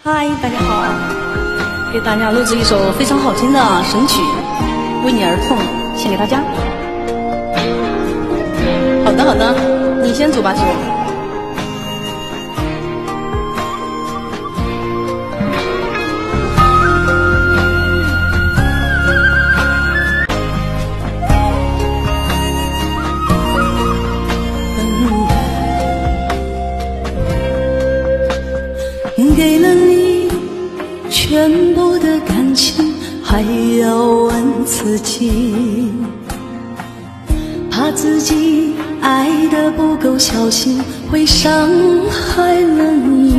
嗨，大家好，给大家录制一首非常好听的神曲《为你而痛》，献给大家。好的，好的，你先走吧，姐。 给了你全部的感情，还要问自己，怕自己爱得不够小心，会伤害了你。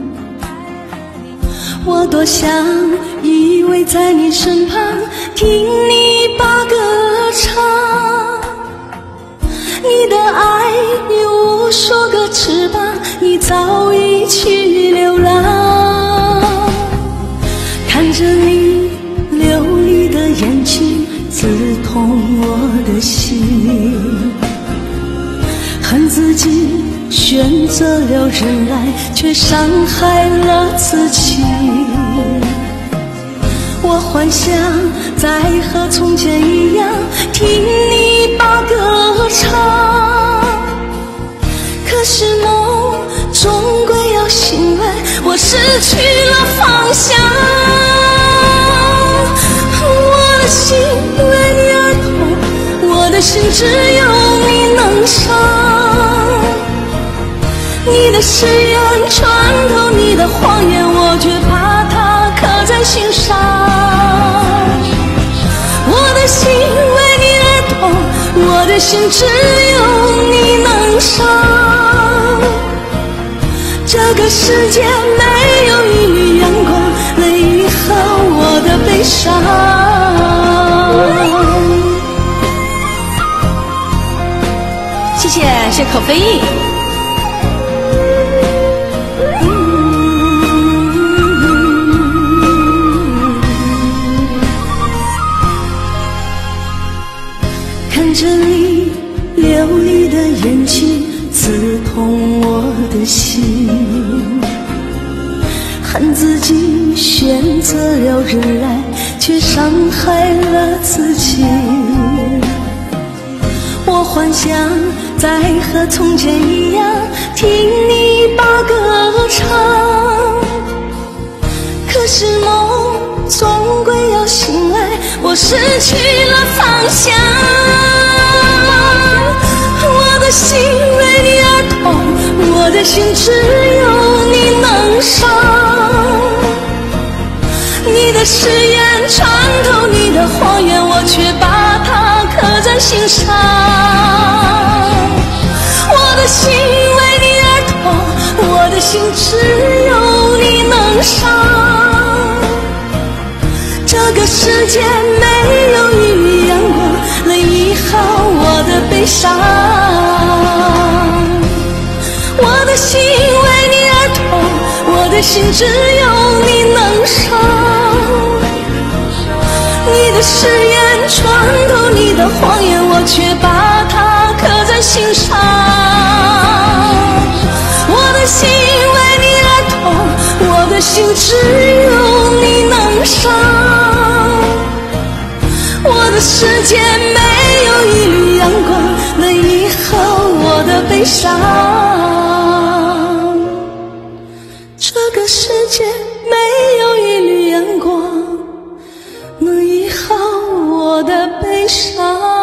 我多想依偎在你身旁，听你把歌唱。你的爱有无数个翅膀，你早已去流浪。看着你流离的眼睛，刺痛我的心。恨自己选择了忍耐，却伤害了自己。我幻想再和从前一样，听你把歌唱。可是梦终归要醒来，我失去了方向。我的心为你而痛，我的心只有你能伤。你的誓言穿透你的谎言，我却把它刻在心上。我的心为你而痛，我的心只有你能伤。这个世界没有一缕阳光能愈合我的悲伤。 谢谢可飞翼。 看着你流离的眼睛，刺痛我的心。恨自己选择了忍耐，却伤害了自己。我幻想再和从前一样，听你把歌唱。可是梦终归要醒来，我失去了方向。我的心为你而痛，我的心只有你能伤。你的誓言穿透你的谎言，我却把它刻在心上。我的心为你而痛，我的心只有你能伤。这个世界没有一缕阳光能医好我的悲伤。我的心为你而痛，我的心只有你能伤。你的誓言穿透你的谎言，我却把它刻在心上。我的心为你而痛，我的心只有你能伤。我的世界没有一缕阳光能医好我的悲伤。这个世界没有一缕阳光能医好我的悲伤。